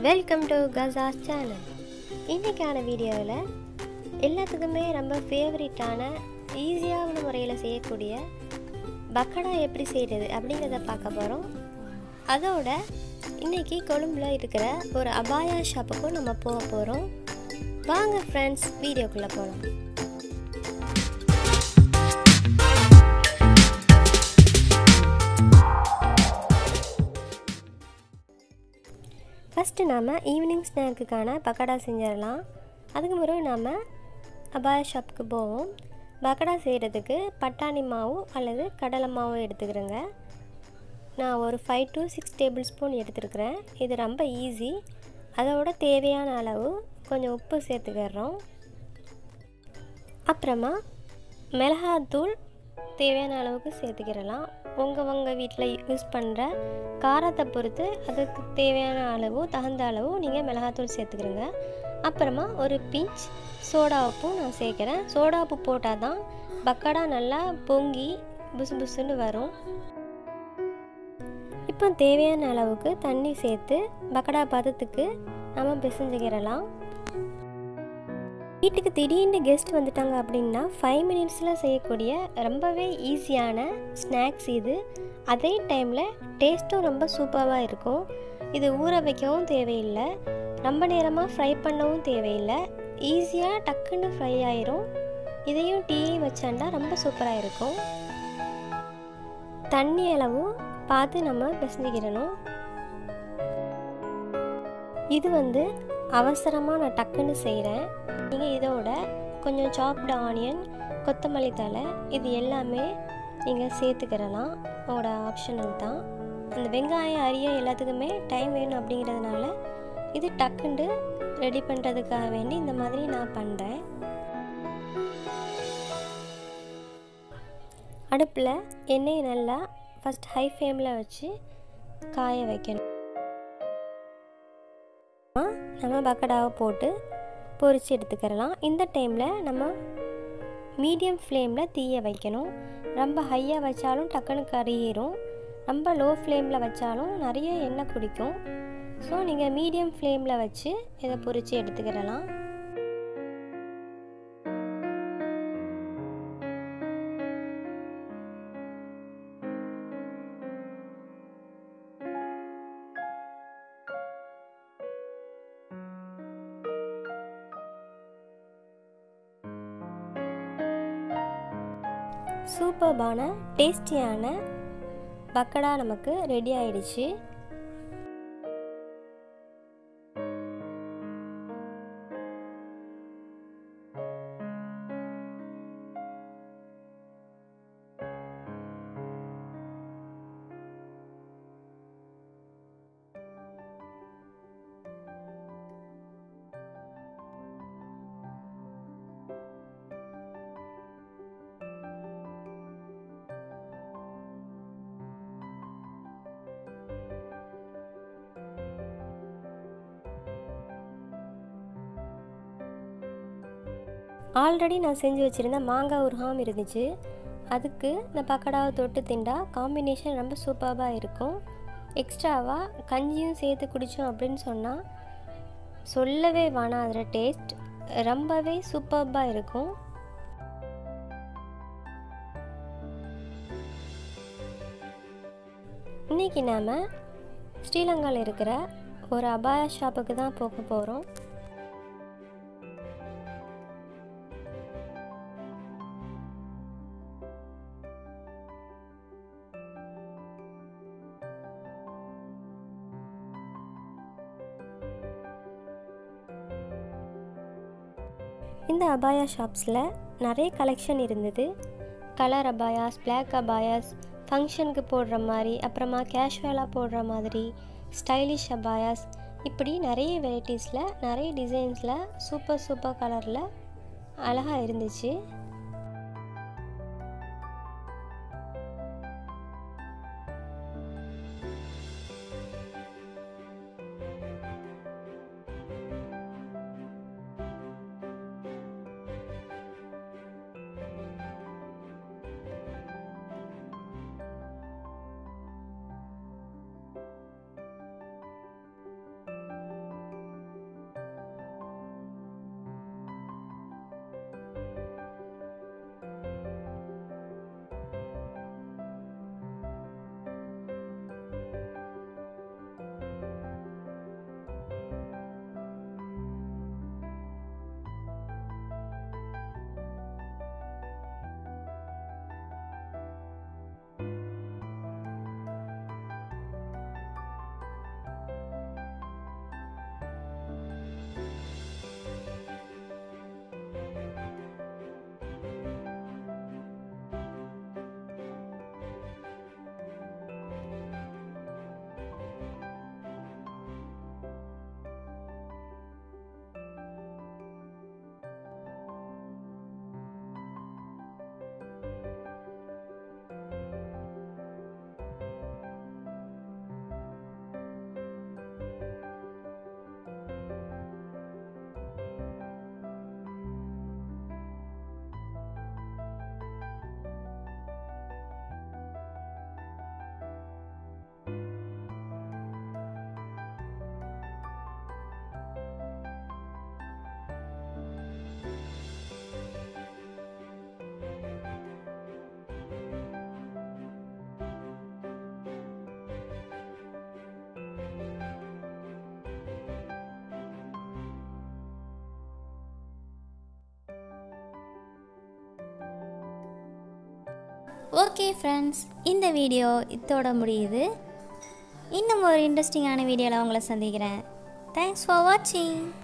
Welcome to கசாஸ் channel. இன்றைக்கான வீடியோவில் எல்லாத்துக்குமே ரொம்ப ஃபேவரட்டான ஈஸியான முறையில் செய்யக்கூடிய பக்கடா எப்படி செய்கிறது அப்படிங்கிறத பார்க்க போகிறோம். அதோட இன்றைக்கி கொழும்புல இருக்கிற ஒரு அபாயா ஷாப்புக்கும் நம்ம போக போகிறோம். வாங்க ஃப்ரெண்ட்ஸ், வீடியோக்குள்ளே போகலாம். ஃபஸ்ட்டு நாம் ஈவினிங் ஸ்நாக்குக்கான பக்கடா செஞ்சிடலாம். அதுக்கு முறை நாம் அபாயா ஷாப்புக்கு போவோம். பக்கடா செய்கிறதுக்கு பட்டாணி மாவு அல்லது கடலை மாவு எடுத்துக்கிறேங்க. நான் ஒரு 5 to 6 டேபிள் ஸ்பூன் எடுத்துருக்கிறேன். இது ரொம்ப ஈஸி. அதோட தேவையான அளவு கொஞ்சம் உப்பு சேர்த்துக்கிறோம். அப்புறமா மிளகாத்தூள் தேவையான அளவுக்கு சேர்த்துக்கிறலாம். உங்கள் வீட்டில் யூஸ் பண்ணுற காரத்தை பொறுத்து அதுக்கு தேவையான அளவு தகுந்த அளவு நீங்கள் மிளகாத்தூள் சேர்த்துக்கிறங்க. அப்புறமா ஒரு பிஞ்ச் சோடா உப்பும் நான் சேர்க்குறேன். சோடா உப்பு போட்டால் தான் பக்கடா நல்லா பொங்கி புசு புசுன்னு வரும். இப்போ தேவையான அளவுக்கு தண்ணி சேர்த்து பக்கடா பதத்துக்கு நம்ம பிசைஞ்சுக்கிறலாம். வீட்டுக்கு திடீர்னு கெஸ்ட் வந்துட்டாங்க அப்படின்னா 5 மினிட்ஸில் செய்யக்கூடிய ரொம்பவே ஈஸியான ஸ்நாக்ஸ் இது. அதே டைமில் டேஸ்ட்டும் ரொம்ப சூப்பராக இருக்கும். இது ஊற வைக்கவும் தேவையில்லை, ரொம்ப நேரமாக ஃப்ரை பண்ணவும் தேவையில்லை. ஈஸியாக டக்குன்னு ஃப்ரை ஆயிரும். இதையும் டீயும் வச்சாண்டா ரொம்ப சூப்பராக இருக்கும். தண்ணி அளவு பார்த்து நம்ம பிசைஞ்சிக்கிறணும். இது அவசரமாக நான் டக்குன்னு செய்கிறேன். நீங்கள் இதோட கொஞ்சம் சாப்டு ஆனியன், கொத்தமல்லி தழை இது எல்லாமே நீங்கள் சேர்த்துக்கிறலாம். உங்களோட ஆப்ஷனல் தான். அந்த வெங்காயம் அரிய எல்லாத்துக்குமே டைம் வேணும் அப்படிங்கிறதுனால இது டக்குண்டு ரெடி பண்ணுறதுக்காக வேண்டி இந்த மாதிரி நான் பண்ணுறேன். அடுப்பில் எண்ணெய் நல்லா ஃபஸ்ட் ஹை ஃப்ளேமில் வச்சு காய வைக்கணும். நம்ம பக்கடாவை போட்டு பொரித்து எடுத்துக்கிறலாம். இந்த டைமில் நம்ம மீடியம் ஃப்ளேமில் தீய வைக்கணும். ரொம்ப ஹையாக வச்சாலும் டக்குன்னு கறியிரும், ரொம்ப லோ ஃப்ளேமில் வச்சாலும் நிறைய எண்ணெய் குடிக்கும். ஸோ நீங்கள் மீடியம் ஃப்ளேமில் வச்சு இதை பொரித்து எடுத்துக்கிறலாம். சூப்பர்பான டேஸ்டியான பக்கடா நமக்கு ரெடி ஆயிடுச்சு. ஆல்ரெடி நான் செஞ்சு வச்சுருந்த மாங்காய் ஊறுகாயும் இருந்துச்சு. அதுக்கு இந்த பக்கடாவை தொட்டு திண்டா காம்பினேஷன் ரொம்ப சூப்பராக இருக்கும். எக்ஸ்ட்ராவாக கஞ்சியும் சேர்த்து குடித்தோம் அப்படின்னு சொன்னால் சொல்லவே வேணாம். அதில் டேஸ்ட் ரொம்பவே சூப்பராக இருக்கும். இன்றைக்கி நாம் ஸ்ரீலங்காவில் இருக்கிற ஒரு அபாயா ஷாப்புக்கு தான் போக போகிறோம். இந்த அபாயா ஷாப்ஸில் நிறைய கலெக்ஷன் இருந்தது. கலர் அபாயாஸ், பிளாக் அபாயாஸ், ஃபங்க்ஷனுக்கு போடுற மாதிரி, அப்புறமா கேஷுவலாக போடுற மாதிரி, ஸ்டைலிஷ் அபாயாஸ், இப்படி நிறைய வெரைட்டிஸில் நிறைய டிசைன்ஸில் சூப்பர் கலரில் அழகாக இருந்துச்சு. ஓகே ஃப்ரெண்ட்ஸ், இந்த வீடியோ இதோட முடியுது. இன்னும் ஒரு இன்ட்ரெஸ்டிங்கான வீடியோவில் உங்களை சந்திக்கிறேன். தேங்க்ஸ் ஃபார் வாட்சிங்.